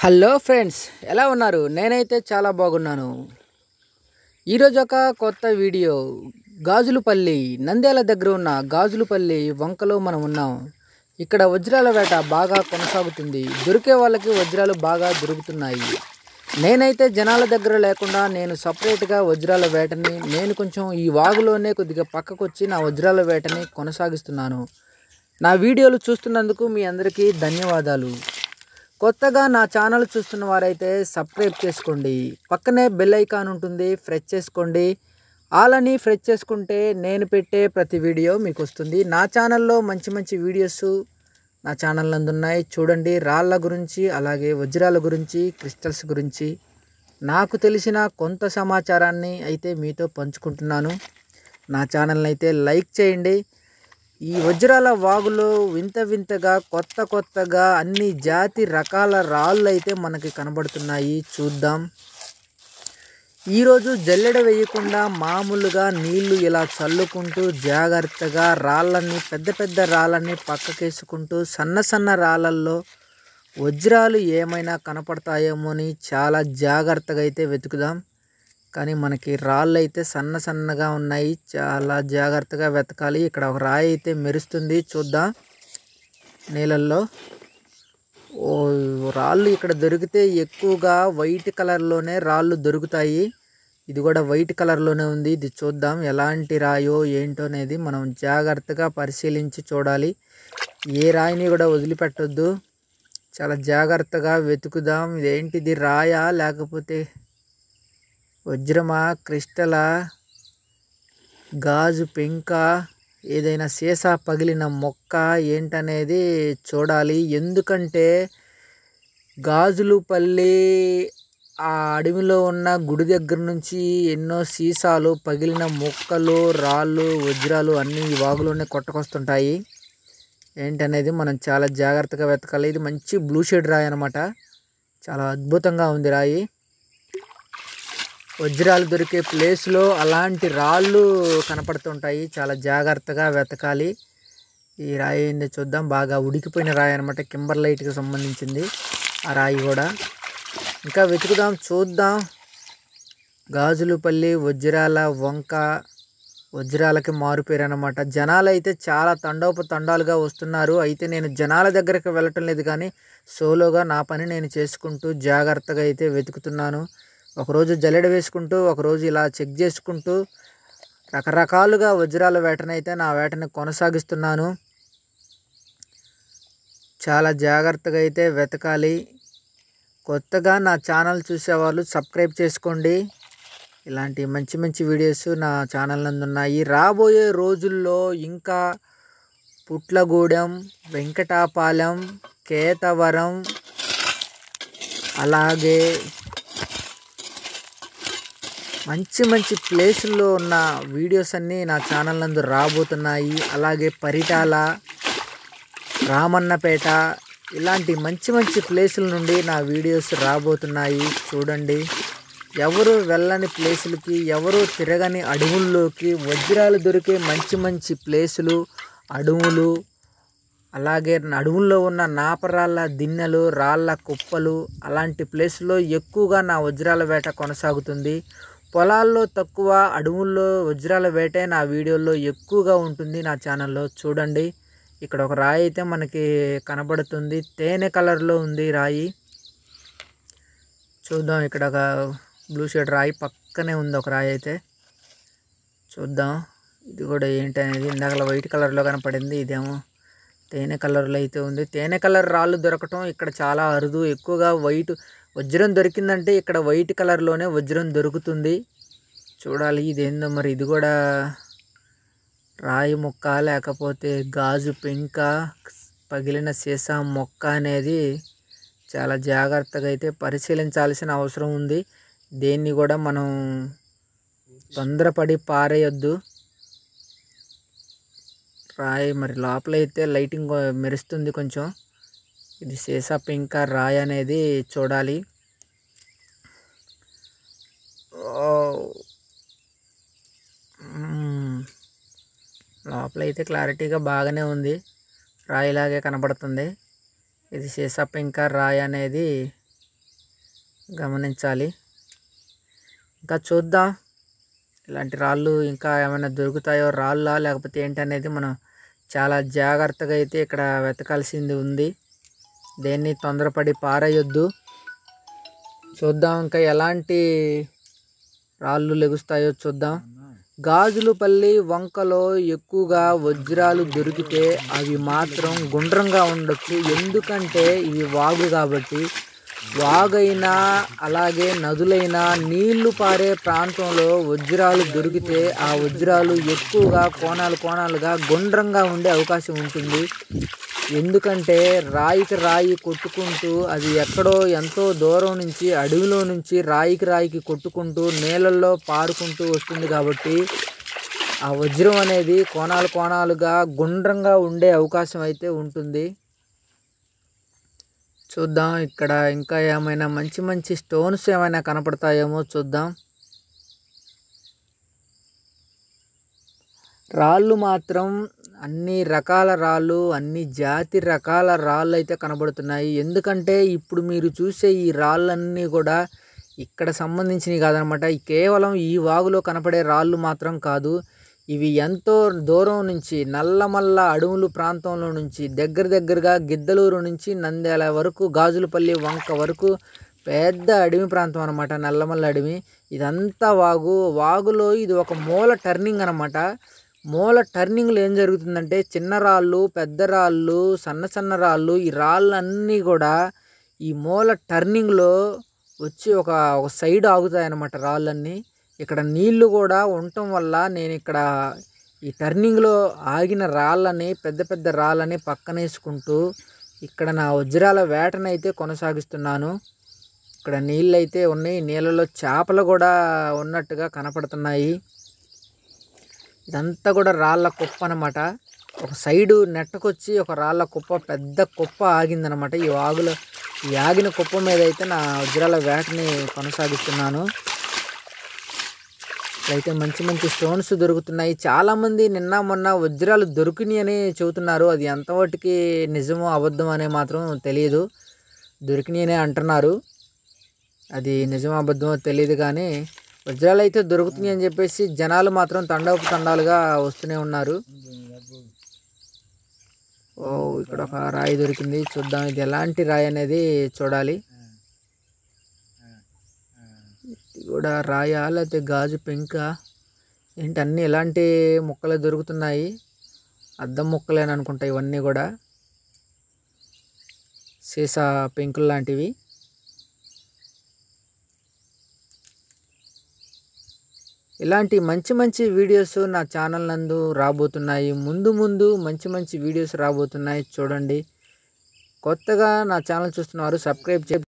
Hello friends, ఎలా ఉన్నారు? నేనైతే చాలా బాగున్నాను. ఈరోజు ఒక కొత్త వీడియో. గాజులపల్లి నంద్యాల దగ్గర ఉన్న గాజులపల్లి వంకలో మనం ఉన్నాం. ఇక్కడ వజ్రాల వేట బాగా కొనసాగుతుంది. దొరికే వాళ్ళకి వజ్రాలు బాగా దొరుకుతున్నాయి. నేనైతే జనాల దగ్గర లేకుండా నేను సపరేట్గా వజ్రాల వేటని నేను కొంచెం ఈ వాగులోనే కొద్దిగా పక్కకు వచ్చి నా వజ్రాల వేటని కొనసాగిస్తున్నాను. నా వీడియోలు చూస్తున్నందుకు మీ అందరికీ ధన్యవాదాలు. కొత్తగా నా ఛానల్ చూస్తున్న వారైతే సబ్స్క్రైబ్ చేసుకోండి. పక్కనే బెల్ ఐకాన్ ఉంటుంది, ప్రెస్ చేసుకోండి. ఆల్ అని ప్రెస్ చేసుకుంటే నేను పెట్టే ప్రతి వీడియో మీకు వస్తుంది. నా ఛానల్లో మంచి మంచి వీడియోస్ నా ఛానల్ నందు ఉన్నాయి, చూడండి. రాళ్ళ గురించి, అలాగే వజ్రాల గురించి, క్రిస్టల్స్ గురించి నాకు తెలిసిన కొంత సమాచారాన్ని అయితే మీతో పంచుకుంటున్నాను. నా ఛానల్ని అయితే లైక్ చేయండి. ఈ వజ్రాల వాగులో వింత వింతగా కొత్తగా అన్ని జాతి రకాల రాళ్ళు అయితే మనకి కనబడుతున్నాయి. చూద్దాం. ఈరోజు జల్లెడ వేయకుండా మామూలుగా నీళ్లు ఇలా చల్లుకుంటూ జాగ్రత్తగా రాళ్ళని పెద్ద రాళ్ళని పక్కకేసుకుంటూ సన్న రాళ్ళల్లో వజ్రాలు ఏమైనా కనపడతాయేమో అని చాలా జాగ్రత్తగా అయితే వెతుకుదాం. కానీ మనకి రాళ్ళు అయితే సన్నగా ఉన్నాయి. చాలా జాగ్రత్తగా వెతకాలి. ఇక్కడ ఒక రాయి అయితే మెరుస్తుంది, చూద్దాం నీళ్ళల్లో. రాళ్ళు ఇక్కడ దొరికితే ఎక్కువగా వైట్ కలర్లోనే రాళ్ళు దొరుకుతాయి. ఇది కూడా వైట్ కలర్లోనే ఉంది. ఇది చూద్దాం ఎలాంటి రాయో ఏంటో అనేది మనం జాగ్రత్తగా పరిశీలించి చూడాలి. ఏ రాయిని కూడా వదిలిపెట్టొద్దు. చాలా జాగ్రత్తగా వెతుకుదాం. ఇదేంటిది, రాయా లేకపోతే వజ్రమా, క్రిస్టలా, గాజు పెంక, ఏదైనా సీసా పగిలిన మొక్క ఏంటనేది చూడాలి. ఎందుకంటే గాజులపల్లి ఆ అడవిలో ఉన్న గుడి దగ్గర నుంచి ఎన్నో సీసాలు, పగిలిన మొక్కలు, రాళ్ళు, వజ్రాలు అన్నీ ఈ వాగులోనే కొట్టుకొస్తుంటాయి. ఏంటనేది మనం చాలా జాగ్రత్తగా వెతకాలి. ఇది మంచి బ్లూ షేడ్ రాయి అన్నమాట. చాలా అద్భుతంగా ఉంది రాయి. వజ్రాలు దొరికే ప్లేస్లో అలాంటి రాళ్ళు కనపడుతుంటాయి. చాలా జాగ్రత్తగా వెతకాలి. ఈ రాయి ఏందో చూద్దాం. బాగా ఉడికిపోయిన రాయి అనమాట, కింబర్లైట్కి సంబంధించింది ఆ రాయి కూడా. ఇంకా వెతుకుదాం, చూద్దాం. గాజులపల్లి వజ్రాల వంక, వజ్రాలకి మారుపేరు అనమాట. జనాలు అయితే చాలా తండోపతండాలుగా వస్తున్నారు. అయితే నేను జనాల దగ్గరికి వెళ్ళటం లేదు, కానీ సోలోగా నా పని నేను చేసుకుంటూ జాగ్రత్తగా అయితే వెతుకుతున్నాను. ఒకరోజు జల్లెడ వేసుకుంటూ, ఒకరోజు ఇలా చెక్ చేసుకుంటూ రకరకాలుగా వజ్రాల వేటనైతే నా వేటని కొనసాగిస్తున్నాను. చాలా జాగ్రత్తగా అయితే వెతకాలి. కొత్తగా నా ఛానల్ చూసేవాళ్ళు సబ్స్క్రైబ్ చేసుకోండి. ఇలాంటి మంచి మంచి వీడియోస్ నా ఛానల్ నందు ఉన్నాయి. రాబోయే రోజుల్లో ఇంకా పుట్లగూడెం, వెంకటాపాలెం, కేతవరం, అలాగే మంచి ప్లేసుల్లో ఉన్న వీడియోస్ అన్నీ నా ఛానల్ నందు రాబోతున్నాయి. అలాగే పరిటాల, రామన్నపేట ఇలాంటి మంచి ప్లేసుల నుండి నా వీడియోస్ రాబోతున్నాయి. చూడండి. ఎవరు వెళ్ళని ప్లేసులకి, ఎవరు తిరగని అడవుల్లోకి వజ్రాలు దొరికే మంచి ప్లేసులు, అడవులు, అలాగే అడవుల్లో ఉన్న నాపరాళ్ళ దిన్నెలు, రాళ్ళ కుప్పలు, అలాంటి ప్లేసుల్లో ఎక్కువగా నా వజ్రాల వేట కొనసాగుతుంది. పొలాల్లో తక్కువ, అడవుల్లో వజ్రాల వేటే నా వీడియోల్లో ఎక్కువగా ఉంటుంది నా ఛానల్లో. చూడండి. ఇక్కడ ఒక రాయి అయితే మనకి కనబడుతుంది. తేనె కలర్లో ఉంది రాయి. చూద్దాం. ఇక్కడ ఒక బ్లూ షేడ్ రాయి పక్కనే ఉంది ఒక రాయి అయితే. చూద్దాం ఇది కూడా ఏంటనేది. ఇందాక వైట్ కలర్లో కనపడింది, ఇదేమో తేనె కలర్లో అయితే ఉంది. తేనె కలర్ రాళ్ళు దొరకటం ఇక్కడ చాలా అరుదు. ఎక్కువగా వజ్రం దొరికిందంటే ఇక్కడ వైట్ కలర్లోనే వజ్రం దొరుకుతుంది. చూడాలి ఇదేందో మరి. ఇది కూడా రాయి మొక్క లేకపోతే గాజు పెంక, పగిలిన సీసా మొక్క అనేది చాలా జాగ్రత్తగా అయితే పరిశీలించాల్సిన అవసరం ఉంది. దేన్ని కూడా మనం తొందరపడి పారేయొద్దు. రాయి మరి లోపలైతే లైటింగ్ మెరుస్తుంది కొంచెం. ఇది సీసా పెంక రాయి అనేది చూడాలి. లోపలైతే క్లారిటీగా బాగానే ఉంది, రాయిలాగే కనబడుతుంది. ఇది సీసా పెంక రాయి అనేది గమనించాలి. ఇంకా చూద్దాం ఇలాంటి రాళ్ళు ఇంకా ఏమైనా దొరుకుతాయో, రాళ్ళా లేకపోతే ఏంటనేది మనం చాలా జాగ్రత్తగా అయితే ఇక్కడ వెతకాల్సింది ఉంది. దేన్ని తొందరపడి పారేయొద్దు. చూద్దాం ఇంకా ఎలాంటి రాళ్ళు లెగుస్తాయో చూద్దాం. గాజులపల్లి వంకలో ఎక్కువగా వజ్రాలు దొరికితే అవి మాత్రం గుండ్రంగా ఉండొచ్చు. ఎందుకంటే ఇవి వాగు కాబట్టి. వాగైనా అలాగే నదులైనా నీళ్లు పారే ప్రాంతంలో వజ్రాలు దొరికితే ఆ వజ్రాలు ఎక్కువగా కోణాలుగా గుండ్రంగా ఉండే అవకాశం ఉంటుంది. ఎందుకంటే రాయికి రాయి కొట్టుకుంటూ అది ఎక్కడో ఎంతో దూరం నుంచి అడవిలో నుంచి రాయికి కొట్టుకుంటూ నీళ్ళల్లో పారుకుంటూ వస్తుంది కాబట్టి ఆ వజ్రం అనేది కోణాలుగా గుండ్రంగా ఉండే అవకాశం అయితే ఉంటుంది. చూద్దాం ఇక్కడ ఇంకా ఏమైనా మంచి స్టోన్స్ ఏమైనా కనపడతాయేమో చూద్దాం. రాళ్ళు మాత్రం అన్ని రకాల రాళ్ళు, అన్ని జాతి రకాల రాళ్ళు అయితే కనబడుతున్నాయి. ఎందుకంటే ఇప్పుడు మీరు చూసే ఈ రాళ్ళన్నీ కూడా ఇక్కడ సంబంధించినవి కాదనమాట. కేవలం ఈ వాగులో కనపడే రాళ్ళు మాత్రం కాదు. ఇవి ఎంతో దూరం నుంచి నల్లమల్ల అడవులు ప్రాంతంలో నుంచి దగ్గరగా గిద్దలూరు నుంచి నంద్యాల వరకు, గాజులపల్లి వంక వరకు పెద్ద అడవి ప్రాంతం అనమాట. నల్లమల్ల అడవి. ఇదంతా వాగులో ఇది ఒక మూల టర్నింగ్ అనమాట. మూల టర్నింగ్లో ఏం జరుగుతుందంటే చిన్న రాళ్ళు, పెద్ద రాళ్ళు, సన్న రాళ్ళు, ఈ రాళ్ళన్నీ కూడా ఈ మూల టర్నింగ్లో వచ్చి ఒక సైడ్ ఆగుతాయి అన్నమాట రాళ్ళన్నీ. ఇక్కడ నీళ్లు కూడా ఉండటం వల్ల నేను ఇక్కడ ఈ టర్నింగ్లో ఆగిన రాళ్ళని, పెద్ద రాళ్ళని పక్కనేసుకుంటూ ఇక్కడ నా వజ్రాల వేటనైతే కొనసాగిస్తున్నాను. ఇక్కడ నీళ్ళు అయితే ఉన్నాయి. నీళ్ళలో చేపలు కూడా ఉన్నట్టుగా కనపడుతున్నాయి. ఇదంతా కూడా రాళ్ళ కుప్ప అనమాట. ఒక సైడు నెట్టకొచ్చి ఒక రాళ్ళ కుప్ప, పెద్ద కుప్ప ఆగిందనమాట. ఈ వాగులో ఈ ఆగిన కుప్ప మీద అయితే నా వజ్రాల వేటని కొనసాగిస్తున్నాను. అయితే మంచి స్టోన్స్ దొరుకుతున్నాయి. చాలామంది నిన్న మొన్న వజ్రాలు దొరికినాయి అని చెబుతున్నారు. అది ఎంతవరకు నిజమో అబద్ధం అనే మాత్రం తెలియదు. దొరికినాయి అనే అంటున్నారు. అది నిజమో అబద్ధమో తెలియదు కానీ వజ్రాలు అయితే దొరుకుతున్నాయి అని చెప్పేసి జనాలు మాత్రం తండాలుగా వస్తూనే ఉన్నారు. ఓ ఇక్కడ ఒక రాయి దొరికింది. చూద్దాం ఇది ఎలాంటి రాయి అనేది చూడాలి. ఇది కూడా రాయా లేకపోతే గాజు పెంక ఏంటి, అన్నీ ఎలాంటి ముక్కలు దొరుకుతున్నాయి. అద్దం ముక్కలేని అనుకుంటా ఇవన్నీ కూడా. సీసా పెంకులు లాంటివి. ఇలాంటి మంచి వీడియోస్ నా ఛానల్ నందు రాబోతున్నాయి. ముందు మంచి వీడియోస్ రాబోతున్నాయి. చూడండి. కొత్తగా నా ఛానల్ చూస్తున్నారు, సబ్స్క్రైబ్